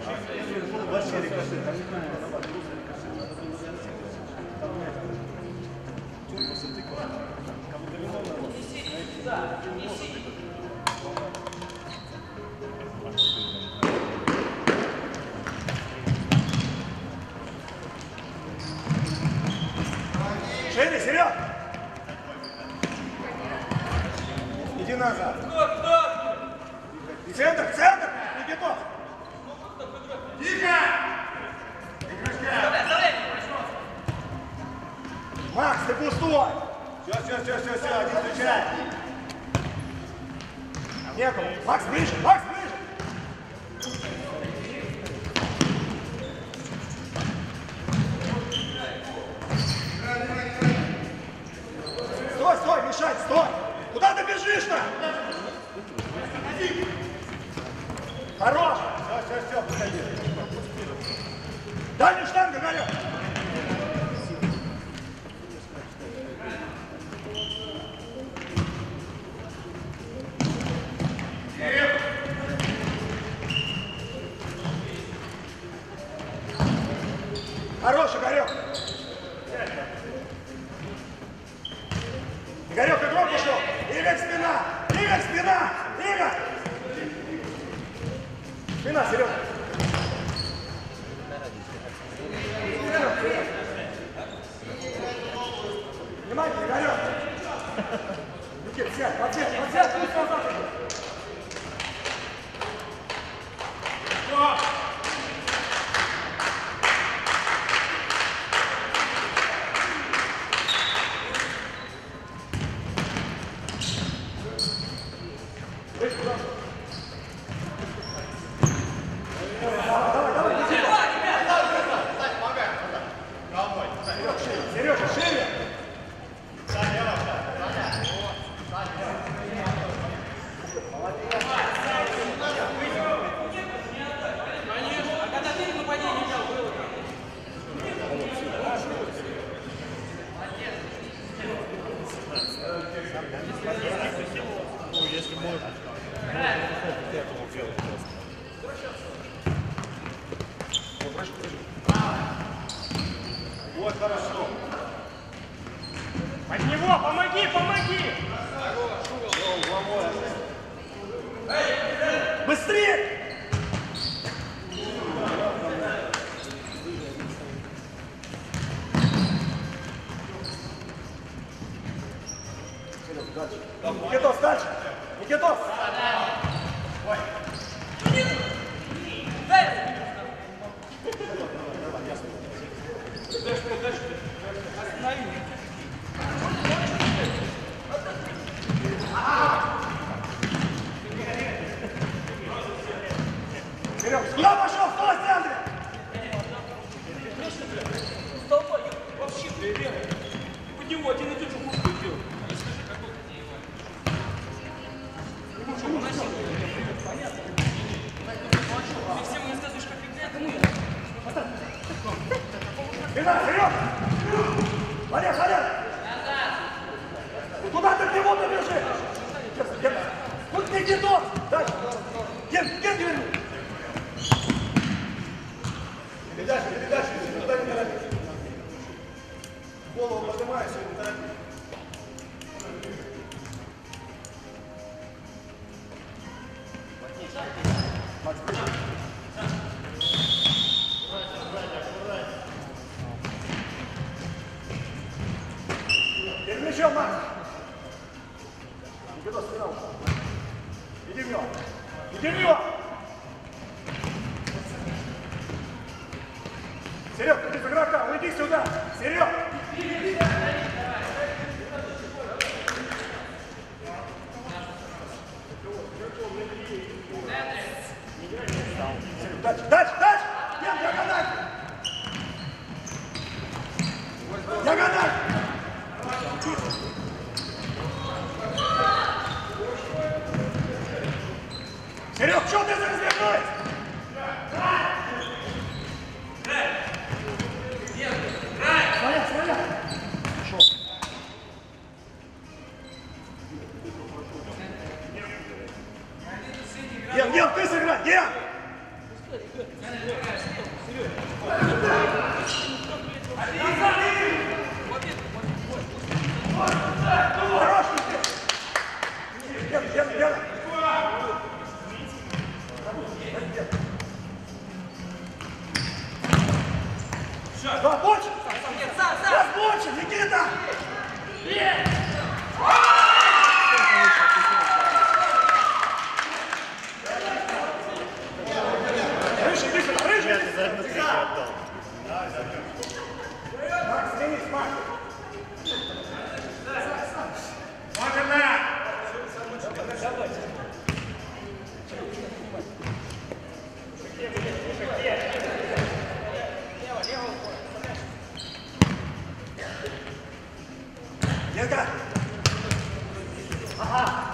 Шире, Серег! Иди назад. Центр, центр! Никитос! Тихо! Макс, ты пустой! Все, один встречай! Некому! Макс, ближе! Макс, ближе! Стой, стой, мешать, стой! Куда ты бежишь-то? Хорош! Все, подходи. Дальняя штанга, горет! Хорош, Игорек! Игорек, игрок пошел! Игорь, спина! Игорь, спина! Игорь! Спина, Серега! Внимание, Игорек! Никит, сядь, подсядь, пусть назад идет! Сережа, шире! Если можно. Вот хорошо. Под него, помоги! Быстрее! Никитос, дальше! Никитос! Серег, куда пошел? Стой, в центре! Столбай, я вообще приехал. Под него один идет, что мужик делал. Ты всем не рассказываешь, как играть. Спина, Серег! Валяй! Куда ты к нему бежишь? Вот Никитос! Дальше! Ген, верни! Передача, никуда не торопись. Голову поднимайся, не торопись. Макс, ближе. Перед мячом, Макс! Никитос, спина ушла. Иди в него! Серег, ты без игрока, уйди сюда! Серег! Дальше! Диагональ! Серег, что ты развернулась? Своя! Ген, ты сыграй! Ген! Да, больше! Да, больше, Никита! Выше, выше, выше! Макс, снизь, Макс! Детка! Ага,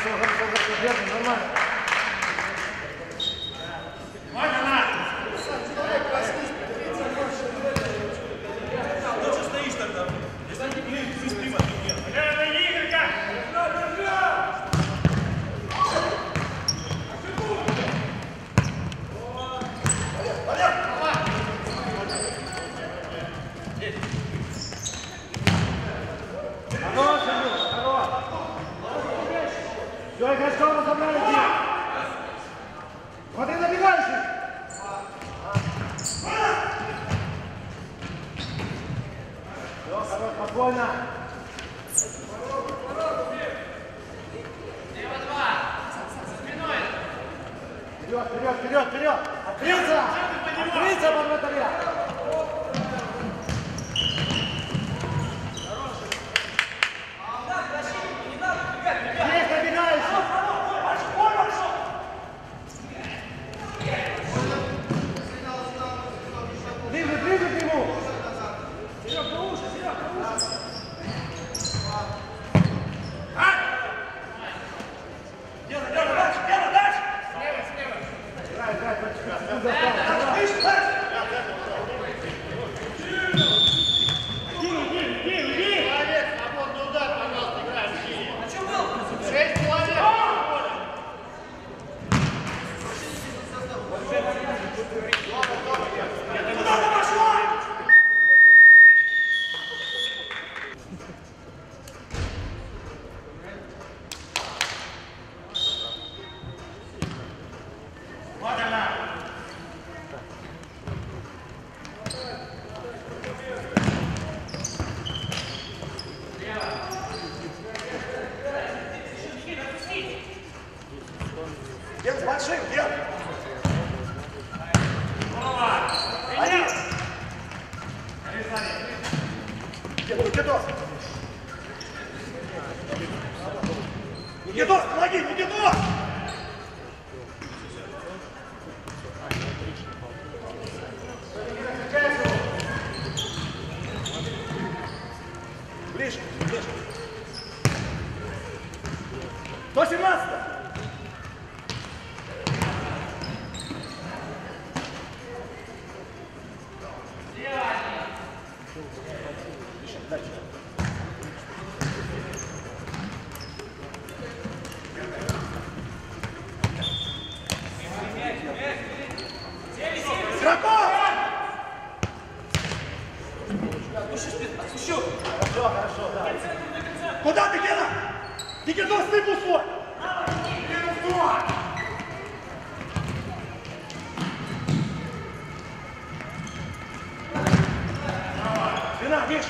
Держи, нормально. Ну что стоишь тогда? Если не блин, ты сприм от меня. Все, игроков разобрали. Смотри, набегающий. Все, хорош, спокойно. Вперед, вперед, вперед, вперед. Открыться. Открыться под вратаря. Есть набегающий. Ближе, ближе к нему. Серег, повыше, Серег, повыше. Делай, дальше, делай, дальше. Играй, играй, выше, дальше. Человек, свободный удар, пожалуйста, играем в синий. 6 человек. Куда ты пошла? Вот она. Ген с большим, Ген. Один. Никитос. Никитос, помоги, Никитос. Ближе, ближе. 117. Игроков! Отпущу. Хорошо, хорошо, да. Куда ты, Гена? Никитос, ты пустой! Спина, Миш!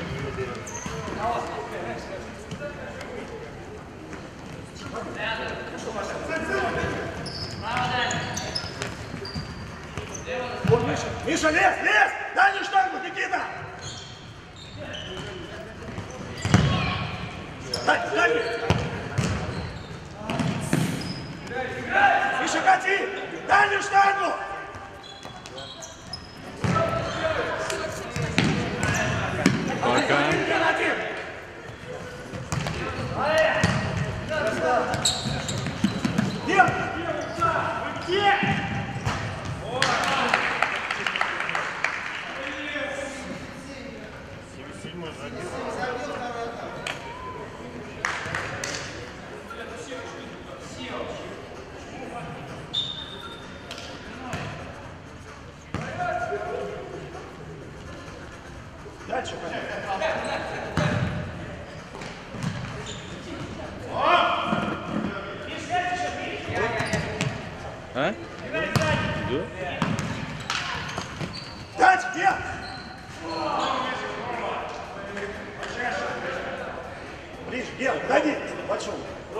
Вон, Миша! Миша, лез, лез! Дай мне штангу, Никита! Дай, дай мне! Миша, кати! Дай мне штангу! Пока. Где? Дальше, А? Да? дальше, где? Ближе, где? Дай, большой.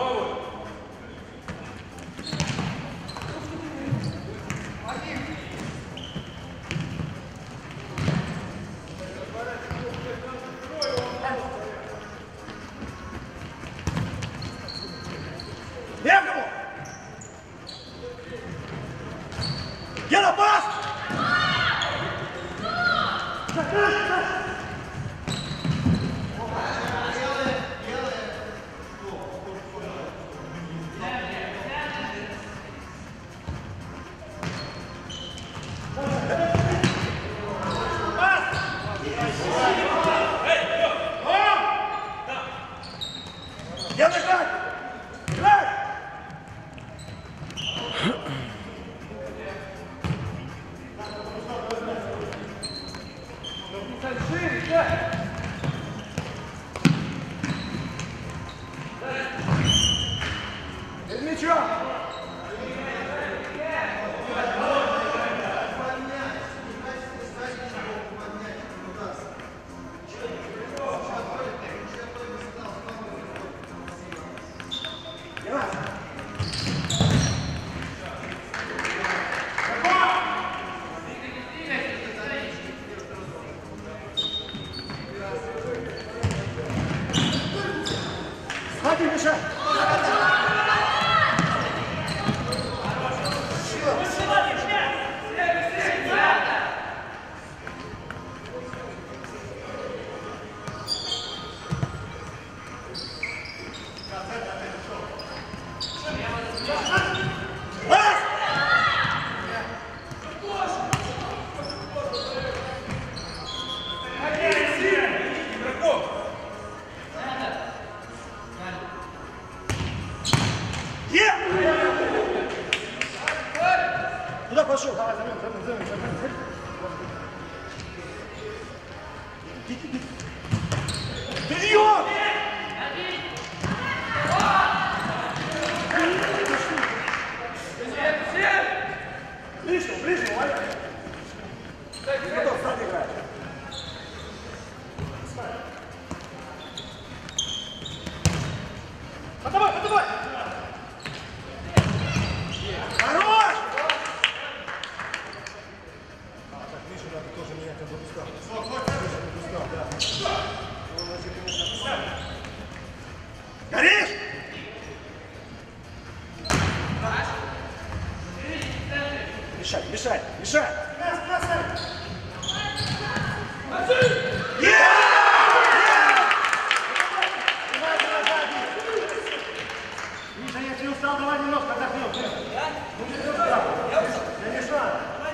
Бегому! Гена, пас! Ген, играй! Играй! Без мяча! Схвати, мешай! Куда пошел? Давай, за мной. Иди. Вперед! Ближе, Валя. Готов, сзади играй. Подавай! Хорош! Так, Миша, надо тоже менять, он запускал. Горишь? Мешай! Миша, если устал, давай немножко отдохнем. Я мешаю.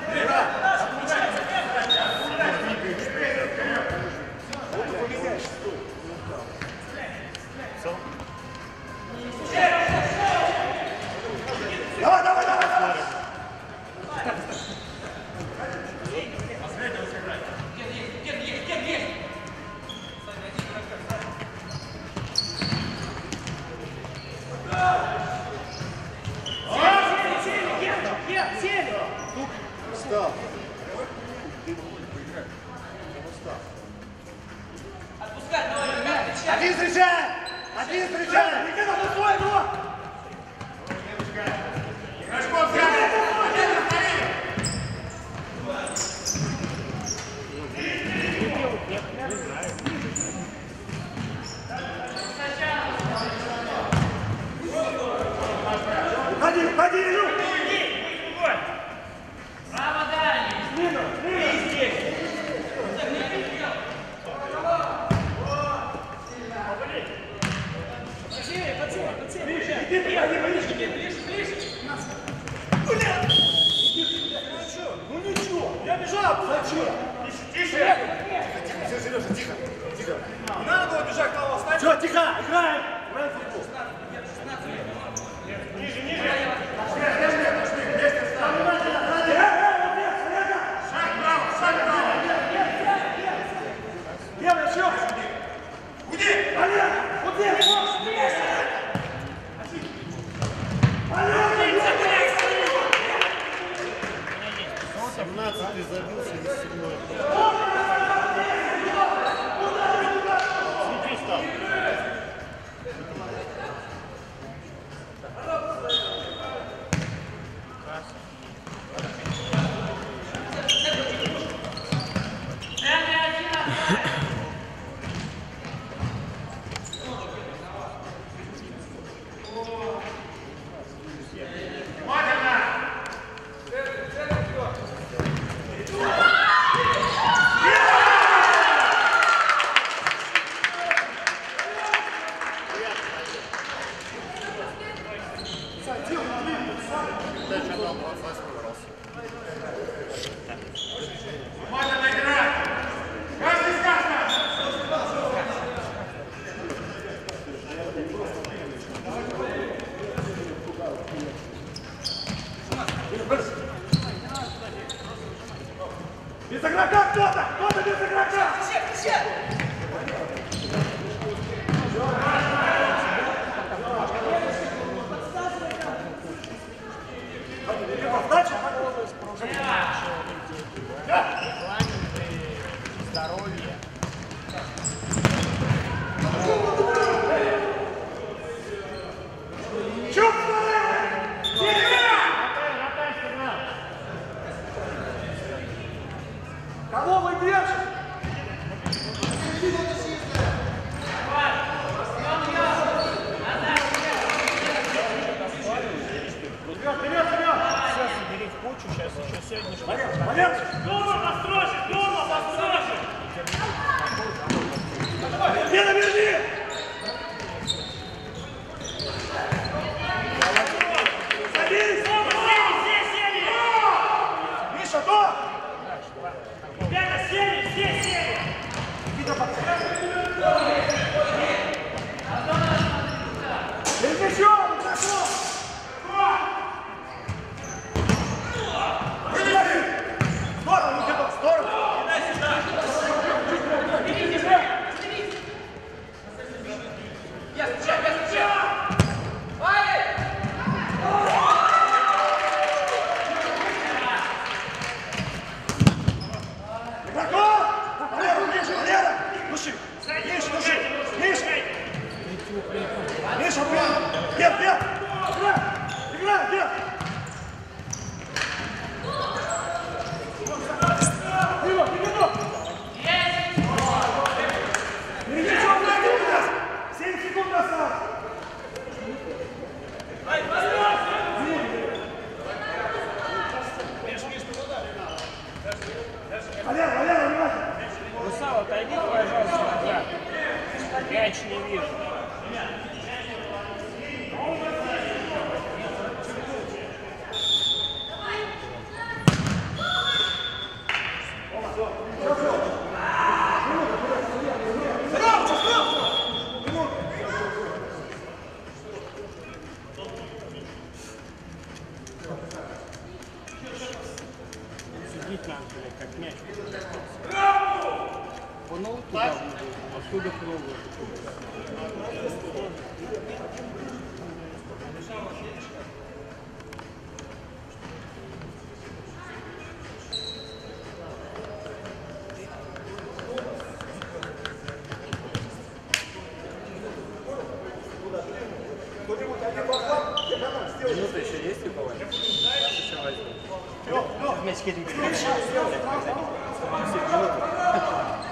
Давай! Встал. Отпускай, давай, Один встречай! Никита, пустой его! Ходи, Илюх! право дальний. И здесь. Ну ничего, я бежал, зачем? Тише! Все, Сережа, тихо. Не надо было бежать, Клава, встань! Все, тихо, играем в футбол. Ниже! Шаг право! Белый, еще! Уйди! Олег, вот здесь! Олег! 17-й забился, не 7-й. Смотри, стал. кто-то! Кто-то без игрока! Подача! Здоровье. Чуп! Кого вы держите? Все собери в кучу, сейчас еще сегодня. Момент! Дома построже, дома построже! Лена, верни! Садись! Все сели! Миша, то! Ребята, сели, все сели! Перед мячом! Игроков! Здорово, где-то в сторону! Игроков! Валера, Миша, Валера! Души! Миша, души! Миша! Миша, бьет! Бьет! Играй! Играй! Бьет! Дима, передок! Передок! 7 секунд осталось! Валера, Валера, внимательно! Русал, отойди, пожалуйста, назад. Мяч не вижу. Судить надо, блядь, как мяч. Понул туда, оттуда пробую. Минута еще есть у кого? Еще возьму. Мяч кидает. Минуту.